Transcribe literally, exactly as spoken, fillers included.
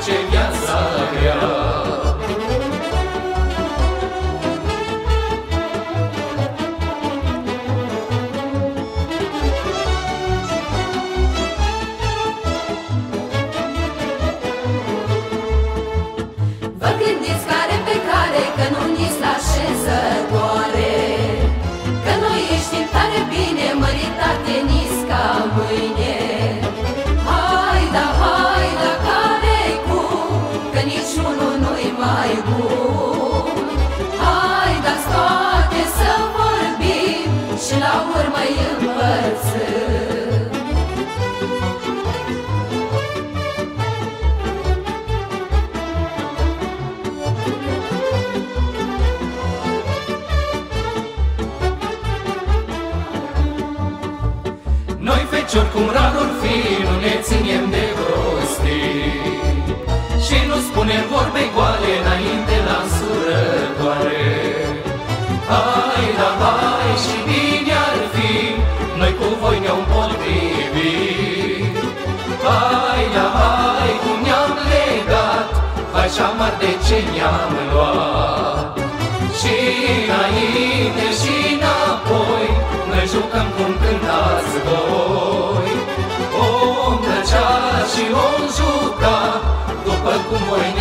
face viața grea. Vă gândiți care pe care, că nu ni-s la așezătoare, că noi știm tare bine, măritate ni-s ca mâine. Hai da, hai da, care-i cum, că niciunul nu-i mai bun. Hai da-ți toate să vorbim și la urmă-i împărțim. Noi feciori cum rar or fi, nu ne ținem de prostii și nu spunem vorbe goale înainte la însurătoare. Hai da, hai și bine ar fi, noi cu voi ne-am potrivit. Hai da, hai cum ne-am legat, hai și amar de ce ne-am luat. Și înainte și înapoi, noi jucăm cum cântați voi. Om plăcea și om juca, după cum voi